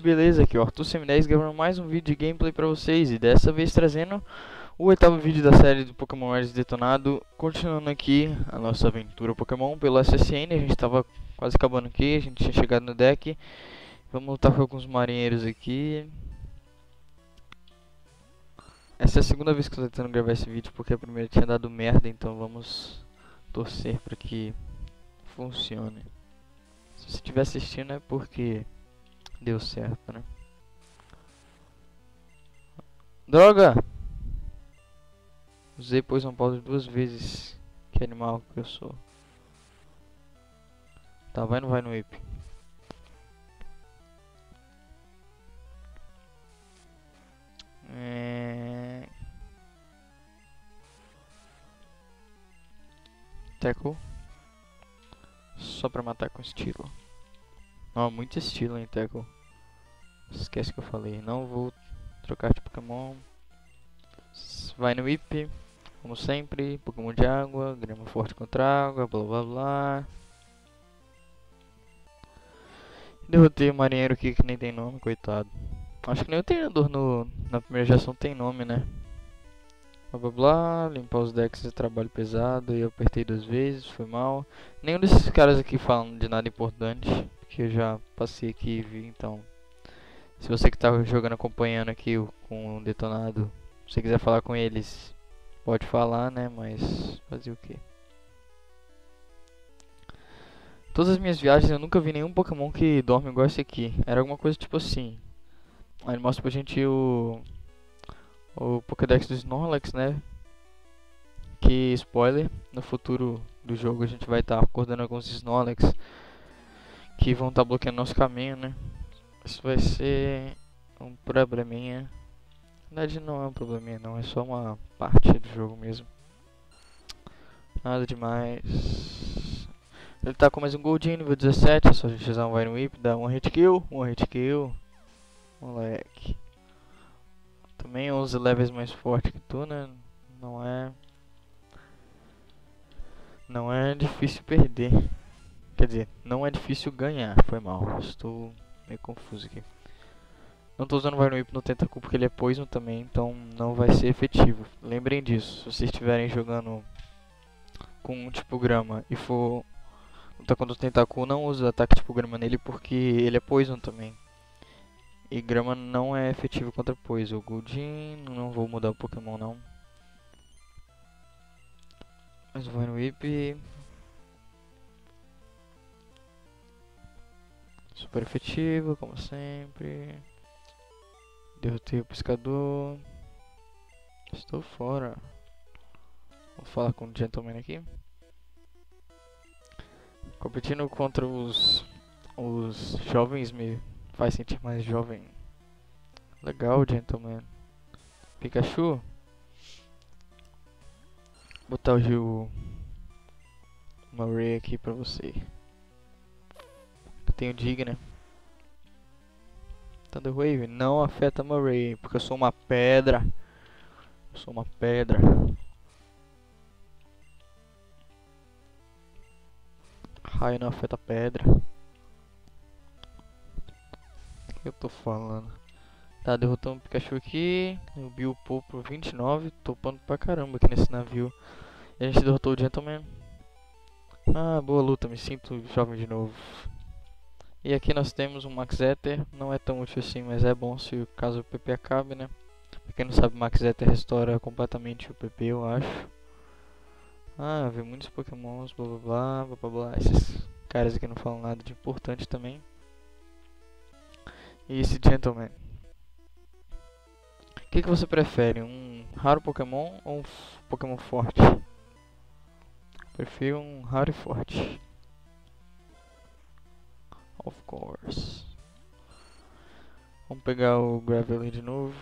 beleza? Aqui é o Arthur Semi10 gravando mais um vídeo de gameplay pra vocês. E dessa vez trazendo o oitavo vídeo da série do Pokémon Red Detonado. Continuando aqui a nossa aventura Pokémon pelo SSN. A gente tava quase acabando aqui, a gente tinha chegado no deck. Vamos lutar com alguns marinheiros aqui. Essa é a segunda vez que eu tô tentando gravar esse vídeo, porque a primeira tinha dado merda. Então vamos torcer pra que funcione. Se você estiver assistindo é porque deu certo, né? Droga! Usei Poison Powder 2 vezes. Que animal que eu sou. Tá, vai ou não vai no whip? Tackle. Só pra matar com estilo. Ó, muito estilo, hein, Tackle. Esquece que eu falei. Não vou trocar de Pokémon. Vai no whip. Como sempre. Pokémon de água. Grama forte contra água. Blá blá blá. Derrotei o marinheiro aqui que nem tem nome, coitado. Acho que nem o treinador na primeira geração tem nome, né? Blá blá blá, limpar os decks de trabalho pesado. E eu apertei 2 vezes, foi mal. Nenhum desses caras aqui falam de nada importante, porque eu já passei aqui e vi, então. Se você que tá jogando, acompanhando aqui com o Detonado, se você quiser falar com eles, pode falar, né? Mas fazer o quê? Todas as minhas viagens eu nunca vi nenhum Pokémon que dorme igual esse aqui. Era alguma coisa tipo assim. Aí ele mostra pra gente o Pokédex do Snorlax, né? Que, spoiler, no futuro do jogo a gente vai estar acordando alguns Snorlax que vão estar bloqueando nosso caminho, né? Isso vai ser um probleminha. Na verdade não é um probleminha não, é só uma parte do jogo mesmo. Nada demais. Ele tá com mais um Goldinho, nível 17, é só a gente usar um Vine Whip, dá um hit kill, moleque. Também 11 levels mais forte que tu, né? Não é difícil perder. Quer dizer, não é difícil ganhar, foi mal. Estou meio confuso aqui. Não estou usando o Vine Whip no Tentacool porque ele é Poison também, então não vai ser efetivo. Lembrem disso, se vocês estiverem jogando com um tipo grama e for lutar contra o Tentacool, não use ataque tipo grama nele porque ele é Poison também. E grama não é efetivo contra Poison. O Goldin, não vou mudar o Pokémon não. Mas o Vine Whip super efetivo, como sempre. Derrotei o pescador. Estou fora. Vou falar com o Gentleman aqui. Competindo contra os jovens me faz sentir mais jovem. Legal, Gentleman. Pikachu. Vou botar o Murray aqui pra você. Eu tenho Digna. Thunder Wave não afeta Murray, porque eu sou uma pedra. Eu sou uma pedra. Raio não afeta pedra. O que eu tô falando? Tá, derrotamos o Pikachu aqui. O Bill upou por 29. Tô upando pra caramba aqui nesse navio. E a gente derrotou o Gentleman. Ah, boa luta, me sinto jovem de novo. E aqui nós temos um Max Ether. Não é tão útil assim, mas é bom se caso o PP acabe, né? Pra quem não sabe, Max Ether restaura completamente o PP, eu acho. Ah, vi muitos Pokémons, blá blá blá, blá blá blá. Esses caras aqui não falam nada de importante também. E esse Gentleman. O que você prefere? Um raro Pokémon ou um Pokémon forte? Prefiro um raro e forte. Of course. Vamos pegar o Graveler de novo.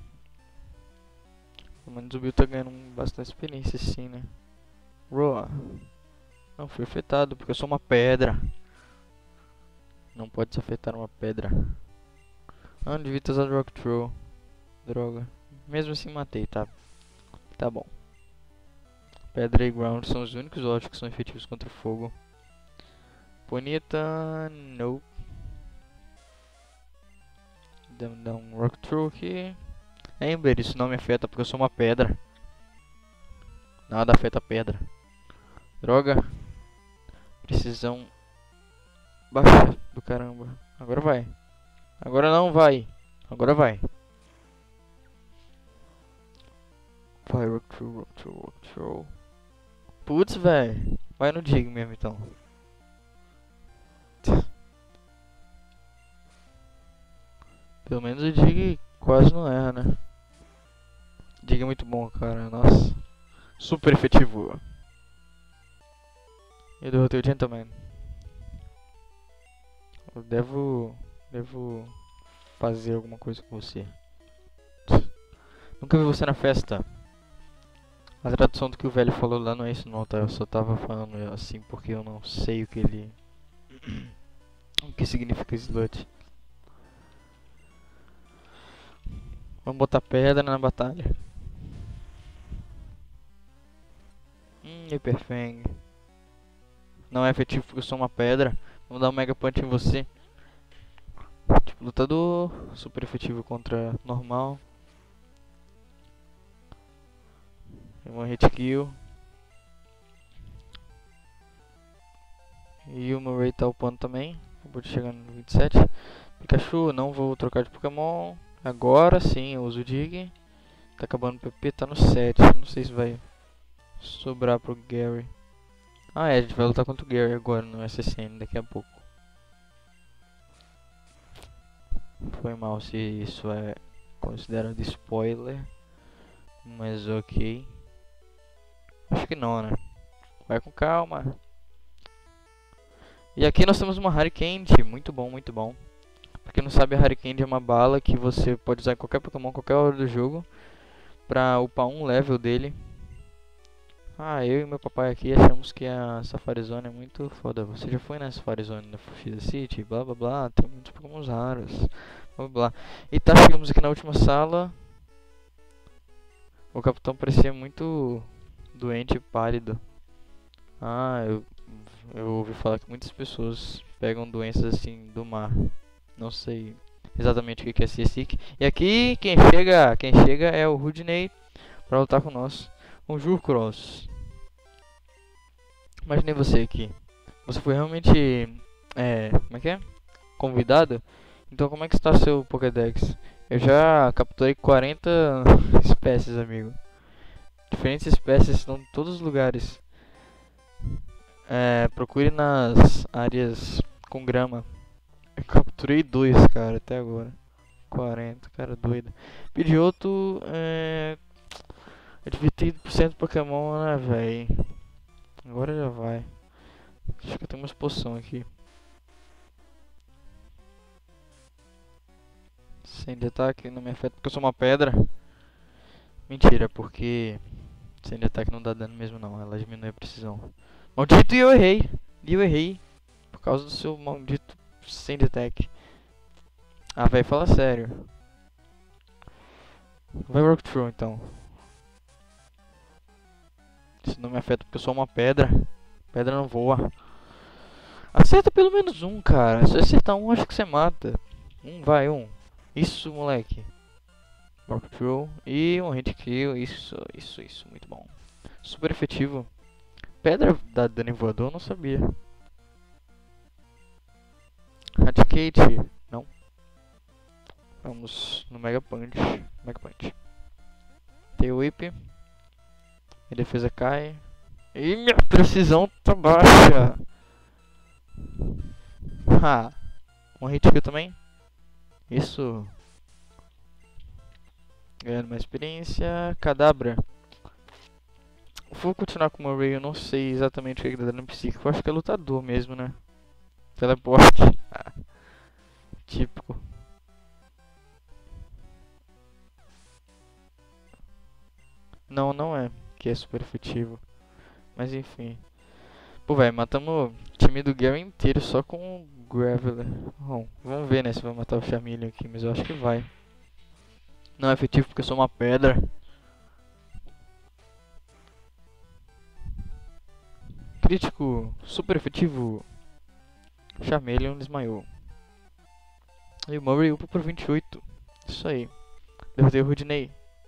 Pelo menos o Bill tá ganhando bastante experiência sim, né? Roar. Não fui afetado porque eu sou uma pedra. Não pode se afetar uma pedra. Ah, não devia ter usado Rock Throw. Droga. Mesmo assim matei, tá? Tá bom. Pedra e Ground são os únicos óticos que são efetivos contra o fogo. Bonita, nope. Dá um Rock Throw aqui. Ember, isso não me afeta porque eu sou uma pedra. Nada afeta a pedra. Droga. Precisão baixa do caramba. Agora vai. Agora não vai. Agora vai. Vai, Rock Throw, Rock Throw, Rock Throw. Putz, velho. Vai no Dig mesmo então. Pelo menos o Dig quase não erra, né? Dig é muito bom, cara. Nossa. Super efetivo. Eu derrotei o Gentleman. Eu devo fazer alguma coisa com você. Nunca vi você na festa. A tradução do que o velho falou lá não é isso não, tá? Eu só tava falando assim porque eu não sei o que ele... o que significa slut. Vamos botar pedra na batalha. Hyperfang. Não é efetivo porque eu sou uma pedra. Vamos dar um Mega Punch em você. Tipo, lutador. Super efetivo contra normal. Uma hit kill. E o meu Ray tá upando também. Acabou de chegar no 27. Pikachu, não vou trocar de Pokémon. Agora sim, eu uso o Dig. Tá acabando o PP, tá no 7. Não sei se vai sobrar pro Gary. Ah é, a gente vai lutar contra o Gary agora no SSN daqui a pouco. Foi mal se isso é considerado spoiler. Mas ok. Acho que não, né? Vai com calma. E aqui nós temos uma Hurricane, muito bom, muito bom. Pra quem não sabe, a Hurricane é uma bala que você pode usar em qualquer Pokémon, qualquer hora do jogo, pra upar um level dele. Ah, eu e meu papai aqui achamos que a Safari Zone é muito foda. Você já foi na Safari Zone da Fuchsia City? Blá blá blá, tem muitos Pokémons raros. Blá blá blá. E tá, chegamos aqui na última sala. O capitão parecia muito doente e pálido. Ah, eu ouvi falar que muitas pessoas pegam doenças assim do mar. Não sei exatamente o que é Seasick. E aqui quem chega é o Rudney pra lutar com nós. Bonjour, Cross. Imaginei você aqui. Você foi realmente como é que é? Convidado? Então como é que está seu Pokédex? Eu já capturei 40 espécies, amigo. Diferentes espécies estão em todos os lugares. Procure nas áreas com grama. Eu capturei 2, cara, até agora. 40, cara doido. Pidgeotto, eu devia ter ido pro centro Pokémon, né, véi? Agora já vai. Acho que eu tenho umas poções aqui. Sem ataque não me afeta porque eu sou uma pedra. Mentira, porque sem ataque não dá dano mesmo não, ela diminui a precisão. Maldito, e eu errei. E eu errei. Por causa do seu maldito sem ataque. Ah, véi, fala sério. Vai Rock Throw então. Isso não me afeta porque eu sou uma pedra. Pedra não voa. Acerta pelo menos um, cara. Se acertar um, acho que você mata. Vai, um. Isso, moleque. Rock Throw. E um hit kill. Isso. Muito bom. Super efetivo. Pedra dá dano em voador? Eu não sabia. Raticate. Não. Vamos no Mega Punch. Mega Punch. Tail Whip. Minha defesa cai. E minha precisão tá baixa. Um hit kill também. Isso. Ganhando mais experiência. Cadabra. Vou continuar com o meu Ray. Eu não sei exatamente o que dá dano psíquico. Eu acho que é lutador mesmo, né? Teleporte. Típico. Não, não é. Que é super efetivo. Mas enfim. Pô, velho, matamos o time do Gary inteiro só com o Graveler. Bom, vamos ver, né, se vai matar o Charmeleon aqui, mas eu acho que vai. Não é efetivo porque eu sou uma pedra. Crítico, super efetivo. Charmeleon desmaiou. E o Murray upa por 28. Isso aí. Derrotei o Rudney.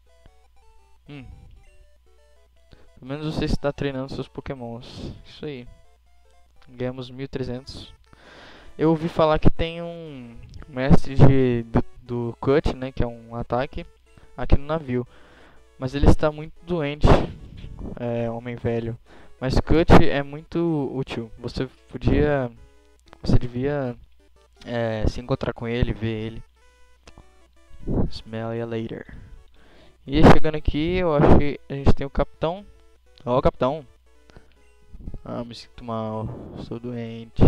Pelo menos você está treinando seus pokémons. Isso aí. Ganhamos 1300. Eu ouvi falar que tem um mestre do Cut, né? Que é um ataque. Aqui no navio. Mas ele está muito doente. É, homem velho. Mas Cut é muito útil. Você devia se encontrar com ele, ver ele. Smell you later. E chegando aqui, eu acho que a gente tem o capitão. Ó, o capitão. Ah, me sinto mal. Estou doente.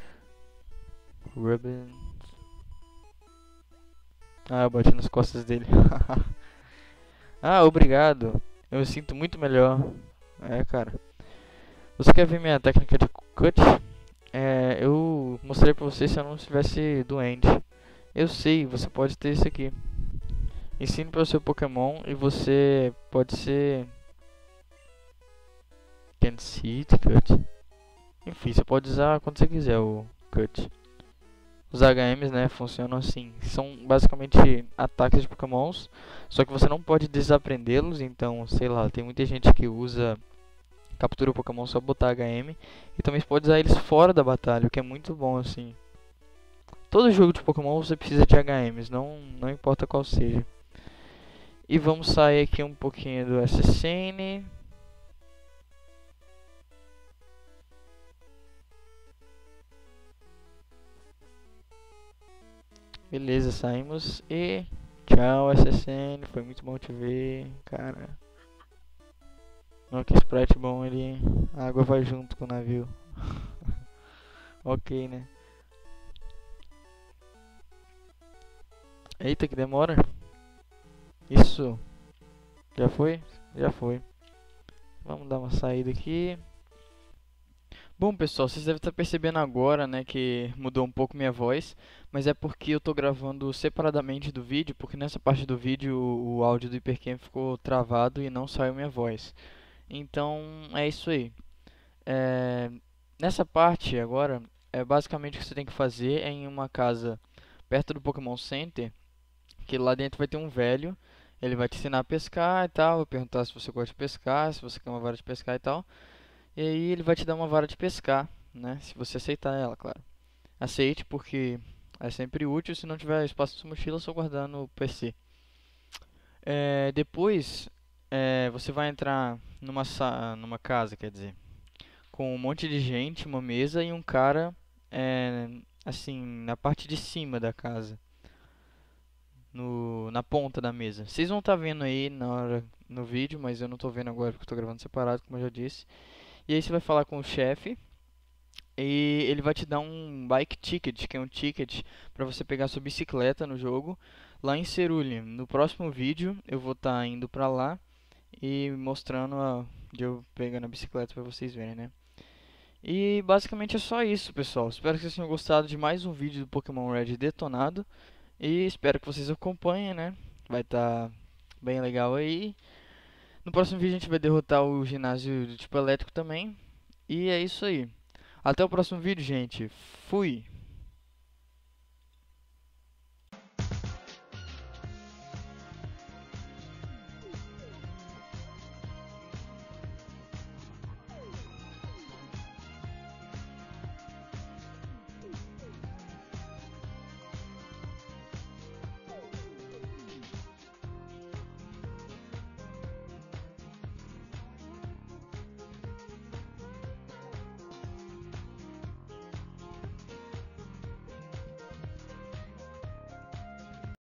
Ruben. Ah, eu bati nas costas dele. Ah, obrigado. Eu me sinto muito melhor. É, cara. Você quer ver minha técnica de cut? Eu mostrei pra você se eu não estivesse doente. Eu sei, você pode ter isso aqui. Ensine para o seu Pokémon e você pode ser... Can see it, cut. Enfim, você pode usar quando você quiser o cut. Os HMs, né, funcionam assim. São basicamente ataques de Pokémons, só que você não pode desaprendê-los. Então, sei lá, tem muita gente que usa captura o Pokémon só botar HM. E também você pode usar eles fora da batalha, o que é muito bom assim. Todo jogo de Pokémon você precisa de HMs, não importa qual seja. E vamos sair aqui um pouquinho do SSN. Beleza, saímos e tchau SSN, foi muito bom te ver, cara. Olha que sprite bom ali, a água vai junto com o navio. Ok, né? Eita, que demora. Isso. Já foi? Já foi. Vamos dar uma saída aqui. Bom, pessoal, vocês devem estar percebendo agora, né, que mudou um pouco minha voz, mas é porque eu estou gravando separadamente do vídeo, porque nessa parte do vídeo o áudio do Hypercamp ficou travado e não saiu minha voz. Então, é isso aí. Nessa parte agora, basicamente o que você tem que fazer é em uma casa perto do Pokémon Center, que lá dentro vai ter um velho, ele vai te ensinar a pescar e tal, vai perguntar se você gosta de pescar, se você quer uma vara de pescar e tal. E aí ele vai te dar uma vara de pescar, né? Se você aceitar ela, claro. Aceite porque é sempre útil. Se não tiver espaço na sua mochila, só guardar no PC. Depois, você vai entrar numa casa, quer dizer, com um monte de gente, uma mesa e um cara, assim, na parte de cima da casa, na ponta da mesa. Vocês vão estar vendo aí no vídeo, mas eu não estou vendo agora porque estou gravando separado, como eu já disse. E aí você vai falar com o chefe e ele vai te dar um bike ticket, que é um ticket para você pegar sua bicicleta no jogo, lá em Cerulli. No próximo vídeo eu vou estar indo para lá e mostrando de eu pegando a bicicleta para vocês verem, né? E basicamente é só isso, pessoal. Espero que vocês tenham gostado de mais um vídeo do Pokémon Red detonado e espero que vocês acompanhem, né? Vai estar bem legal aí. No próximo vídeo a gente vai derrotar o ginásio do tipo elétrico também. E é isso aí. Até o próximo vídeo, gente. Fui!